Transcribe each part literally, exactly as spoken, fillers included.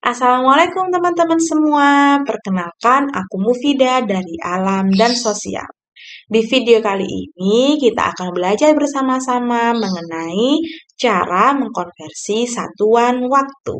Assalamualaikum teman-teman semua, perkenalkan aku Mufida dari Alam dan Sosial. Di video kali ini kita akan belajar bersama-sama mengenai cara mengkonversi satuan waktu.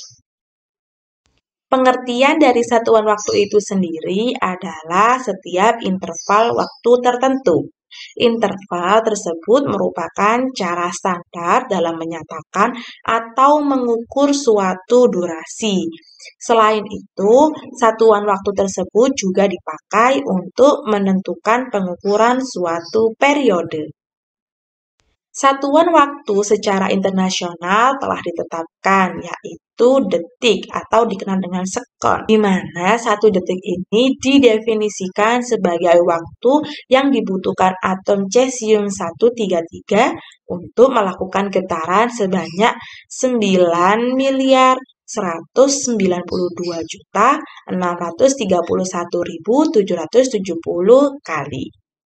Pengertian dari satuan waktu itu sendiri adalah setiap interval waktu tertentu. Interval tersebut merupakan cara standar dalam menyatakan atau mengukur suatu durasi. Selain itu, satuan waktu tersebut juga dipakai untuk menentukan pengukuran suatu periode. Satuan waktu secara internasional telah ditetapkan, yaitu detik atau dikenal dengan sekon, di mana satu detik ini didefinisikan sebagai waktu yang dibutuhkan atom cesium seratus tiga puluh tiga untuk melakukan getaran sebanyak sembilan miliar seratus sembilan puluh dua juta enam ratus tiga puluh satu ribu tujuh ratus tujuh puluh kali.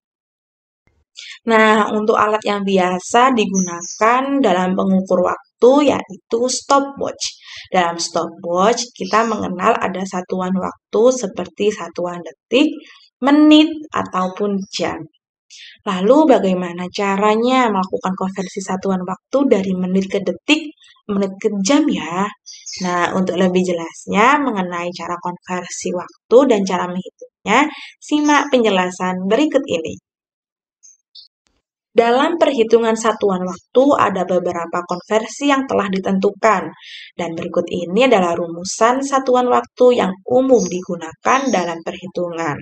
Nah, untuk alat yang biasa digunakan dalam pengukur waktu yaitu stopwatch. Dalam stopwatch, kita mengenal ada satuan waktu seperti satuan detik, menit, ataupun jam. Lalu bagaimana caranya melakukan konversi satuan waktu dari menit ke detik, menit ke jam ya? Nah, untuk lebih jelasnya mengenai cara konversi waktu dan cara menghitungnya, simak penjelasan berikut ini. Dalam perhitungan satuan waktu ada beberapa konversi yang telah ditentukan, dan berikut ini adalah rumusan satuan waktu yang umum digunakan dalam perhitungan.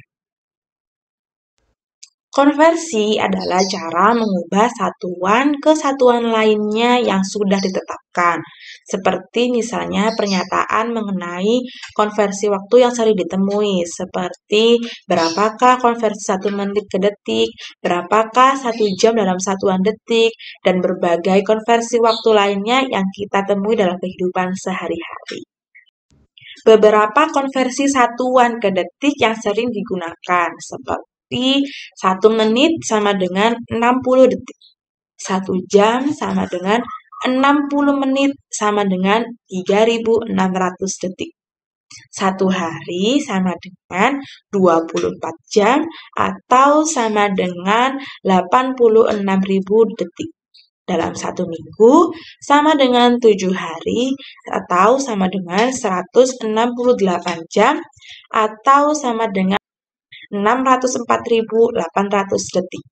Konversi adalah cara mengubah satuan ke satuan lainnya yang sudah ditetapkan, seperti misalnya pernyataan mengenai konversi waktu yang sering ditemui, seperti berapakah konversi satu menit ke detik, berapakah satu jam dalam satuan detik, dan berbagai konversi waktu lainnya yang kita temui dalam kehidupan sehari-hari. Beberapa konversi satuan ke detik yang sering digunakan, seperti satu menit sama dengan enam puluh detik. satu jam sama dengan enam puluh menit sama dengan tiga ribu enam ratus detik. Satu hari sama dengan dua puluh empat jam atau sama dengan delapan puluh enam ribu detik. Dalam satu minggu sama dengan tujuh hari atau sama dengan seratus enam puluh delapan jam atau sama dengan enam ratus empat ribu delapan ratus detik.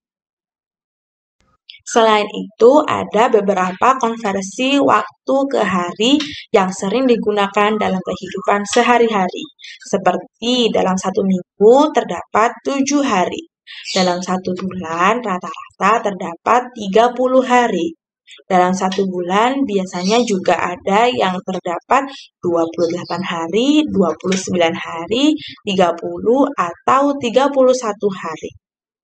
Selain itu, ada beberapa konversi waktu ke hari yang sering digunakan dalam kehidupan sehari-hari. Seperti dalam satu minggu terdapat tujuh hari. Dalam satu bulan rata-rata terdapat tiga puluh hari. Dalam satu bulan biasanya juga ada yang terdapat dua puluh delapan hari, dua puluh sembilan hari, tiga puluh atau tiga puluh satu hari.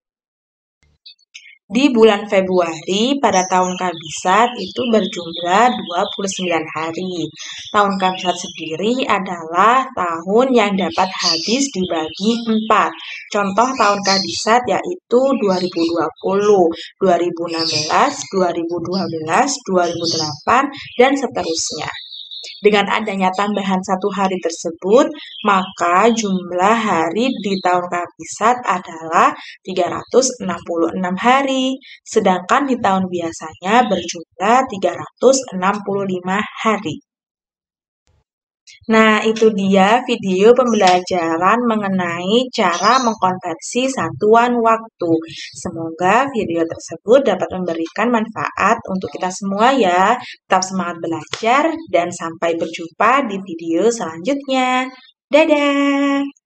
Di bulan Februari pada tahun Kabisat itu berjumlah dua puluh sembilan hari. Tahun Kabisat sendiri adalah tahun yang dapat habis dibagi empat. Contoh tahun Kabisat yaitu dua ribu dua puluh, dua ribu enam belas, dua ribu dua belas, dua ribu delapan, dan seterusnya. Dengan adanya tambahan satu hari tersebut, maka jumlah hari di tahun Kabisat adalah tiga ratus enam puluh enam hari, sedangkan di tahun biasanya berjumlah tiga ratus enam puluh lima hari. Nah, itu dia video pembelajaran mengenai cara mengkonversi satuan waktu. Semoga video tersebut dapat memberikan manfaat untuk kita semua ya. Tetap semangat belajar dan sampai berjumpa di video selanjutnya. Dadah!